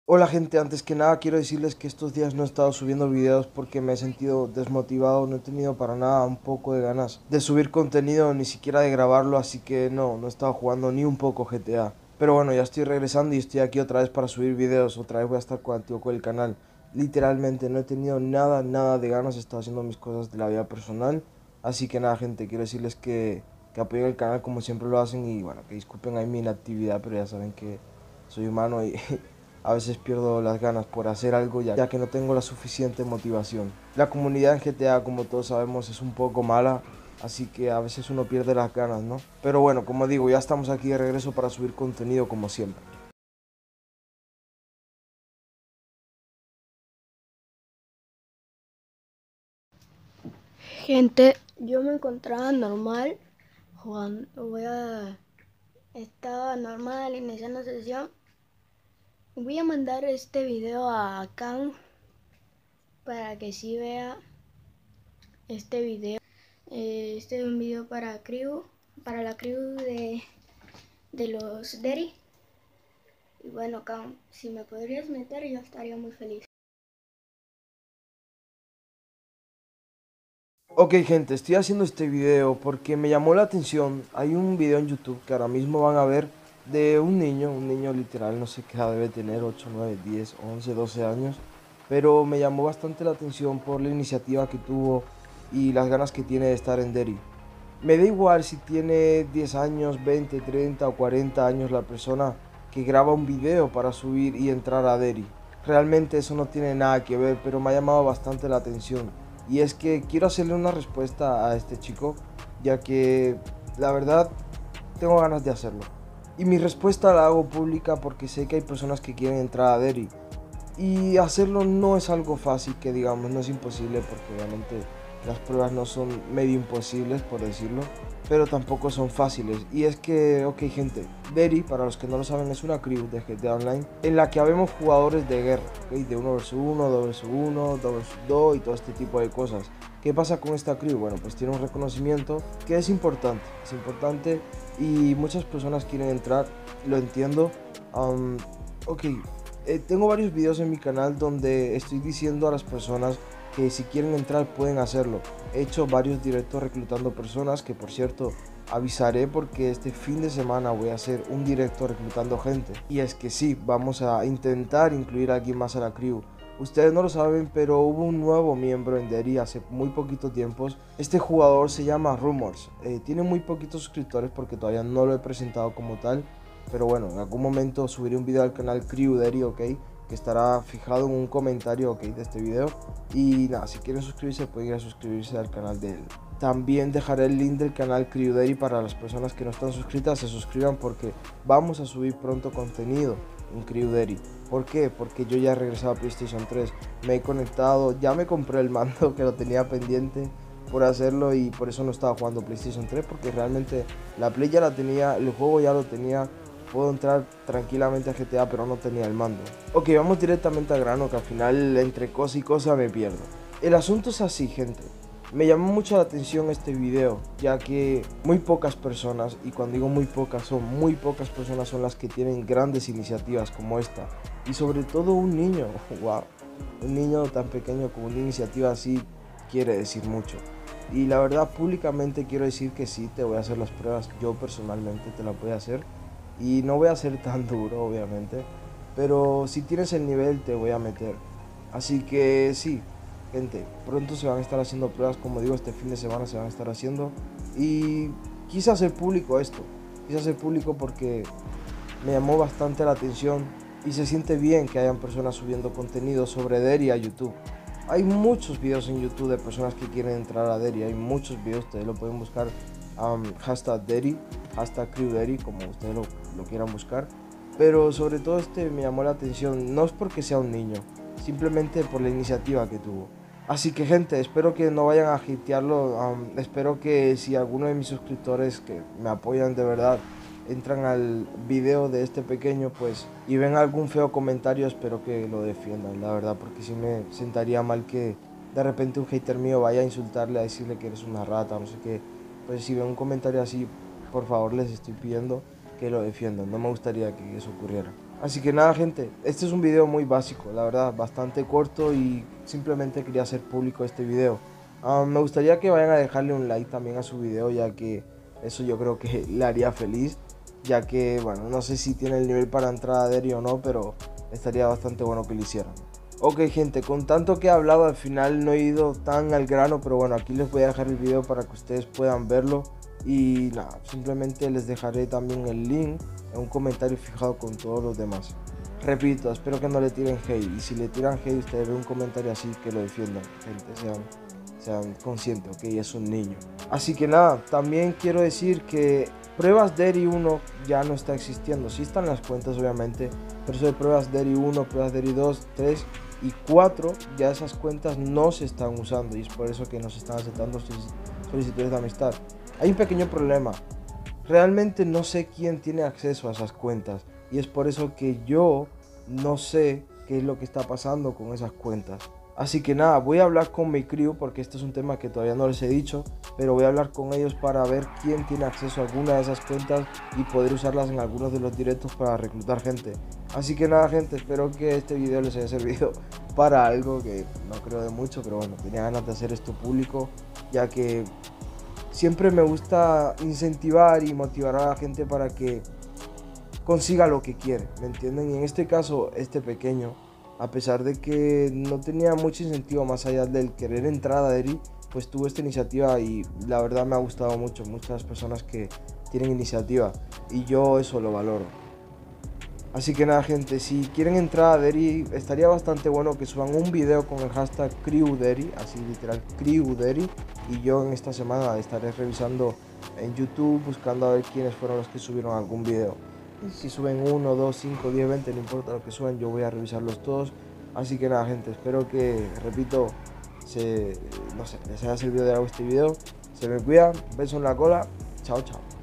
Hola gente, antes que nada quiero decirles que estos días no he estado subiendo videos porque me he sentido desmotivado, no he tenido para nada un poco de ganas de subir contenido, ni siquiera de grabarlo, así que no he estado jugando ni un poco GTA. Pero bueno, ya estoy regresando y estoy aquí otra vez para subir videos, otra vez voy a estar contigo con el canal. Literalmente no he tenido nada de ganas, he estado haciendo mis cosas de la vida personal, así que nada gente, quiero decirles que apoyen el canal como siempre lo hacen y bueno, que disculpen ahí mi inactividad, pero ya saben que soy humano y a veces pierdo las ganas por hacer algo ya que no tengo la suficiente motivación. La comunidad en GTA, como todos sabemos, es un poco mala, así que a veces uno pierde las ganas, ¿no? Pero bueno, como digo, ya estamos aquí de regreso para subir contenido como siempre. Gente, yo me encontraba normal jugando, estaba normal iniciando sesión. Voy a mandar este video a Khan para que sí vea este video. Este es un video para la crew de los Derry. Y bueno, Khan, si me podrías meter yo estaría muy feliz. Ok gente, estoy haciendo este video porque me llamó la atención. Hay un video en YouTube que ahora mismo van a ver de un niño literal, no sé qué edad debe tener, 8 9 10 11 12 años. Pero me llamó bastante la atención por la iniciativa que tuvo y las ganas que tiene de estar en Derry. Me da igual si tiene 10 años, 20 30 o 40 años la persona que graba un video para subir y entrar a Derry. Realmente eso no tiene nada que ver, pero me ha llamado bastante la atención. Y es que quiero hacerle una respuesta a este chico, ya que la verdad tengo ganas de hacerlo. Y mi respuesta la hago pública porque sé que hay personas que quieren entrar a Derry. Y hacerlo no es algo fácil, que digamos, no es imposible porque obviamente las pruebas no son medio imposibles, por decirlo, pero tampoco son fáciles. Y es que, ok gente, Derry, para los que no lo saben, es una crew de GTA Online en la que habemos jugadores de guerra, ¿okay? De 1 vs 1, 2 vs 1, 2 vs 2 y todo este tipo de cosas. ¿Qué pasa con esta crew? Bueno, pues tiene un reconocimiento que es importante y muchas personas quieren entrar, lo entiendo. Ok, tengo varios videos en mi canal donde estoy diciendo a las personas que si quieren entrar pueden hacerlo. He hecho varios directos reclutando personas, que por cierto avisaré porque este fin de semana voy a hacer un directo reclutando gente. Y es que sí, vamos a intentar incluir a alguien más a la crew. Ustedes no lo saben, pero hubo un nuevo miembro en Derry hace muy poquito tiempo. Este jugador se llama Rumors. Tiene muy poquitos suscriptores porque todavía no lo he presentado como tal. Pero bueno, en algún momento subiré un video al canal Crew Derry, ok, que estará fijado en un comentario, ok, de este video. Y nada, si quieren suscribirse pueden ir a suscribirse al canal de él. También dejaré el link del canal Crew Derry para las personas que no están suscritas, se suscriban porque vamos a subir pronto contenido en Crew Derry. ¿Por qué? Porque yo ya he regresado a PlayStation 3, me he conectado, ya me compré el mando que lo tenía pendiente por hacerlo y por eso no estaba jugando PlayStation 3 porque realmente la Play ya la tenía, el juego ya lo tenía. Puedo entrar tranquilamente a GTA, pero no tenía el mando. Ok, vamos directamente al grano, que al final entre cosa y cosa me pierdo. El asunto es así, gente. Me llamó mucho la atención este video, ya que muy pocas personas, y cuando digo muy pocas, son muy pocas personas son las que tienen grandes iniciativas como esta. Y sobre todo un niño, wow, un niño tan pequeño con una iniciativa así quiere decir mucho. Y la verdad, públicamente quiero decir que sí, te voy a hacer las pruebas, yo personalmente te las voy a hacer. Y no voy a ser tan duro, obviamente, pero si tienes el nivel te voy a meter. Así que sí, gente, pronto se van a estar haciendo pruebas, como digo, este fin de semana se van a estar haciendo. Y quise hacer público esto, quise hacer público porque me llamó bastante la atención y se siente bien que hayan personas subiendo contenido sobre Derry a YouTube. Hay muchos videos en YouTube de personas que quieren entrar a Derry, hay muchos videos, ustedes lo pueden buscar, hashtag Derry, hashtag CrewDerry, como ustedes lo quieran buscar. Pero sobre todo este me llamó la atención, no es porque sea un niño, simplemente por la iniciativa que tuvo. Así que gente, espero que no vayan a hatearlo, espero que si alguno de mis suscriptores que me apoyan de verdad entran al video de este pequeño pues y ven algún feo comentario, espero que lo defiendan, la verdad, porque si me sentaría mal que de repente un hater mío vaya a insultarle, a decirle que eres una rata, no sé qué. Pues si ven un comentario así, por favor les estoy pidiendo que lo defiendan, no me gustaría que eso ocurriera. Así que nada gente, este es un video muy básico, la verdad, bastante corto y simplemente quería hacer público este video. Me gustaría que vayan a dejarle un like también a su video, ya que eso yo creo que le haría feliz, ya que bueno, no sé si tiene el nivel para entrar a Derry o no, pero estaría bastante bueno que lo hicieran. Ok gente, con tanto que he hablado al final no he ido tan al grano, pero bueno, aquí les voy a dejar el video para que ustedes puedan verlo. Y nada, simplemente les dejaré también el link en un comentario fijado con todos los demás. Repito, espero que no le tiren hate, y si le tiran hate ustedes ven un comentario así, que lo defiendan, gente, sean conscientes, ok, es un niño. Así que nada, también quiero decir que pruebas Derry 1 ya no está existiendo, sí están las cuentas obviamente, pero eso de pruebas Derry 1, pruebas Derry 2, 3 y 4, ya esas cuentas no se están usando y es por eso que nos están aceptando solicitudes de amistad. Hay un pequeño problema, realmente no sé quién tiene acceso a esas cuentas y es por eso que yo no sé qué es lo que está pasando con esas cuentas. Así que nada, voy a hablar con mi crew porque este es un tema que todavía no les he dicho, pero voy a hablar con ellos para ver quién tiene acceso a alguna de esas cuentas y poder usarlas en algunos de los directos para reclutar gente. Así que nada gente, espero que este video les haya servido para algo, que no creo de mucho, pero bueno, tenía ganas de hacer esto público, ya que siempre me gusta incentivar y motivar a la gente para que consiga lo que quiere, ¿me entienden? Y en este caso, este pequeño, a pesar de que no tenía mucho incentivo más allá del querer entrar a Derry, pues tuvo esta iniciativa y la verdad me ha gustado mucho. Muchas personas que tienen iniciativa y yo eso lo valoro. Así que nada gente, si quieren entrar a Derry, estaría bastante bueno que suban un video con el hashtag CrewDerry, así literal CrewDerry, y yo en esta semana estaré revisando en YouTube buscando a ver quiénes fueron los que subieron algún video. Y si suben 1, 2, 5, 10, 20, no importa lo que suban, yo voy a revisarlos todos. Así que nada gente, espero que, repito, no sé, les haya servido de algo este video. Se me cuidan, beso en la cola, chao chao.